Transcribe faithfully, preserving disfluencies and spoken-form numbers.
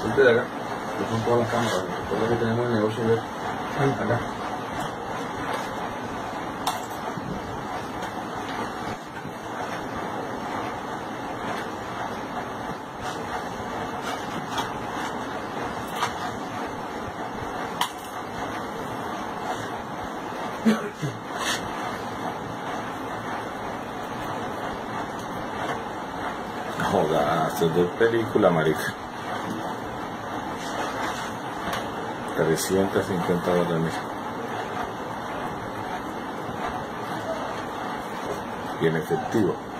Salte de acá. Yo son todas las cámaras. Recuerda que tenemos el negocio de acá. Joda, esto es de película, marica. trescientos cincuenta dólares. Y en efectivo.